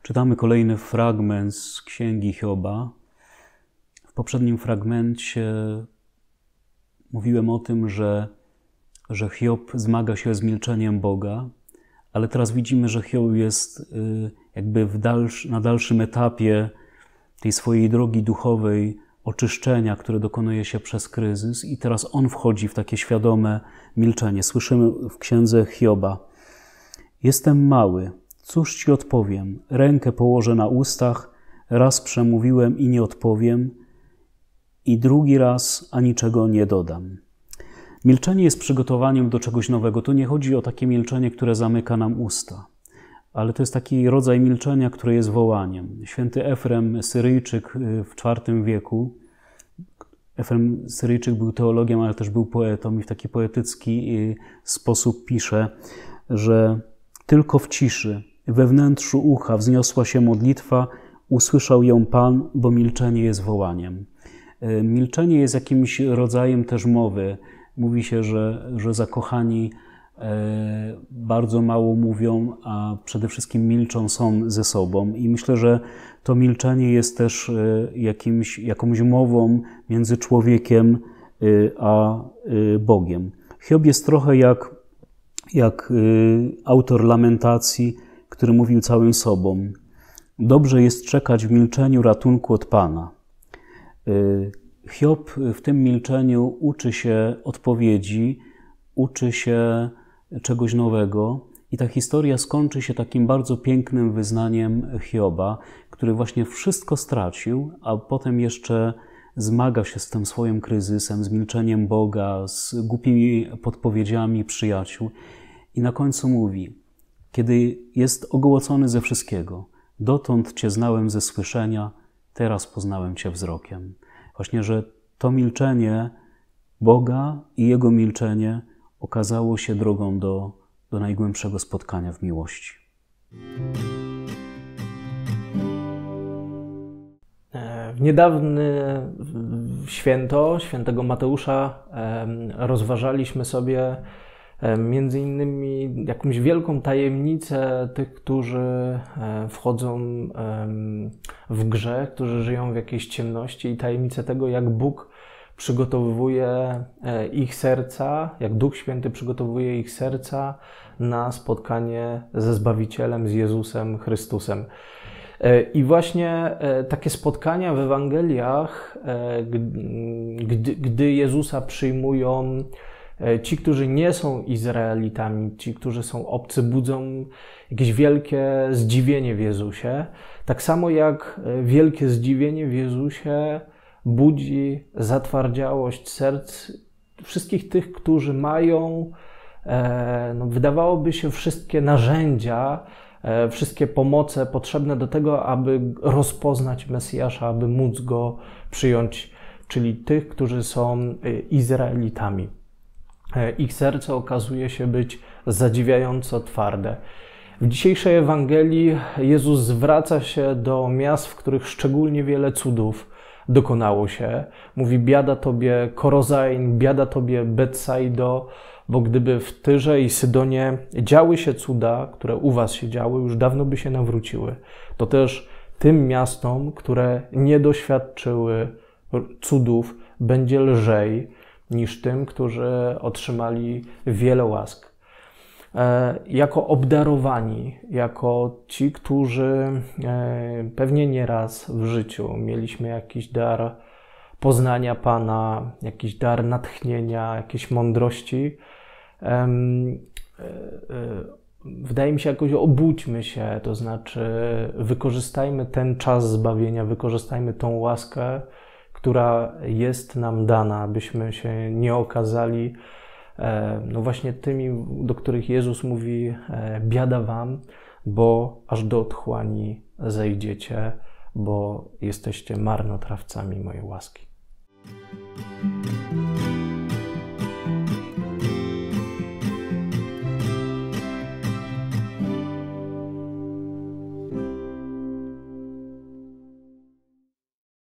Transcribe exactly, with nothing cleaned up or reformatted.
Czytamy kolejny fragment z Księgi Hioba. W poprzednim fragmencie mówiłem o tym, że, że Hiob zmaga się z milczeniem Boga, ale teraz widzimy, że Hiob jest jakby w dalszy, na dalszym etapie tej swojej drogi duchowej oczyszczenia, które dokonuje się przez kryzys, i teraz on wchodzi w takie świadome milczenie. Słyszymy w księdze Hioba: jestem mały, cóż ci odpowiem? Rękę położę na ustach, raz przemówiłem i nie odpowiem, i drugi raz, a niczego nie dodam. Milczenie jest przygotowaniem do czegoś nowego. Tu nie chodzi o takie milczenie, które zamyka nam usta, ale to jest taki rodzaj milczenia, które jest wołaniem. Święty Efrem Syryjczyk w czwartym wieku, Efrem Syryjczyk był teologiem, ale też był poetą, i w taki poetycki sposób pisze, że tylko w ciszy, we wnętrzu ucha wzniosła się modlitwa, usłyszał ją Pan, bo milczenie jest wołaniem. Milczenie jest jakimś rodzajem też mowy. Mówi się, że, że zakochani bardzo mało mówią, a przede wszystkim milczą są ze sobą. I myślę, że to milczenie jest też jakimś, jakąś mową między człowiekiem a Bogiem. Hiob jest trochę jak, jak autor Lamentacji, który mówił całym sobą: dobrze jest czekać w milczeniu ratunku od Pana. Hiob w tym milczeniu uczy się odpowiedzi, uczy się czegoś nowego, i ta historia skończy się takim bardzo pięknym wyznaniem Hioba, który właśnie wszystko stracił, a potem jeszcze zmaga się z tym swoim kryzysem, z milczeniem Boga, z głupimi podpowiedziami przyjaciół, i na końcu mówi: kiedy jest ogołocony ze wszystkiego, dotąd Cię znałem ze słyszenia, teraz poznałem Cię wzrokiem. Właśnie, że to milczenie Boga i Jego milczenie okazało się drogą do, do najgłębszego spotkania w miłości. W niedawne święto, świętego Mateusza, rozważaliśmy sobie między innymi jakąś wielką tajemnicę tych, którzy wchodzą w grzech, którzy żyją w jakiejś ciemności, i tajemnicę tego, jak Bóg przygotowuje ich serca, jak Duch Święty przygotowuje ich serca na spotkanie ze Zbawicielem, z Jezusem Chrystusem. I właśnie takie spotkania w Ewangeliach, gdy, gdy Jezusa przyjmują ci, którzy nie są Izraelitami, ci, którzy są obcy, budzą jakieś wielkie zdziwienie w Jezusie. Tak samo jak wielkie zdziwienie w Jezusie budzi zatwardziałość serc wszystkich tych, którzy mają, no, wydawałoby się, wszystkie narzędzia, wszystkie pomoce potrzebne do tego, aby rozpoznać Mesjasza, aby móc Go przyjąć, czyli tych, którzy są Izraelitami. Ich serce okazuje się być zadziwiająco twarde. W dzisiejszej Ewangelii Jezus zwraca się do miast, w których szczególnie wiele cudów dokonało się. Mówi: biada Tobie Korozain, biada Tobie Betsaido, bo gdyby w Tyrze i Sydonie działy się cuda, które u Was się działy, już dawno by się nawróciły. To też tym miastom, które nie doświadczyły cudów, będzie lżej niż tym, którzy otrzymali wiele łask. Jako obdarowani, jako ci, którzy pewnie nieraz w życiu mieliśmy jakiś dar poznania Pana, jakiś dar natchnienia, jakiejś mądrości, wydaje mi się, jakoś obudźmy się, to znaczy wykorzystajmy ten czas zbawienia, wykorzystajmy tą łaskę, która jest nam dana, abyśmy się nie okazali no właśnie tymi, do których Jezus mówi: biada wam, bo aż do otchłani zejdziecie, bo jesteście marnotrawcami mojej łaski.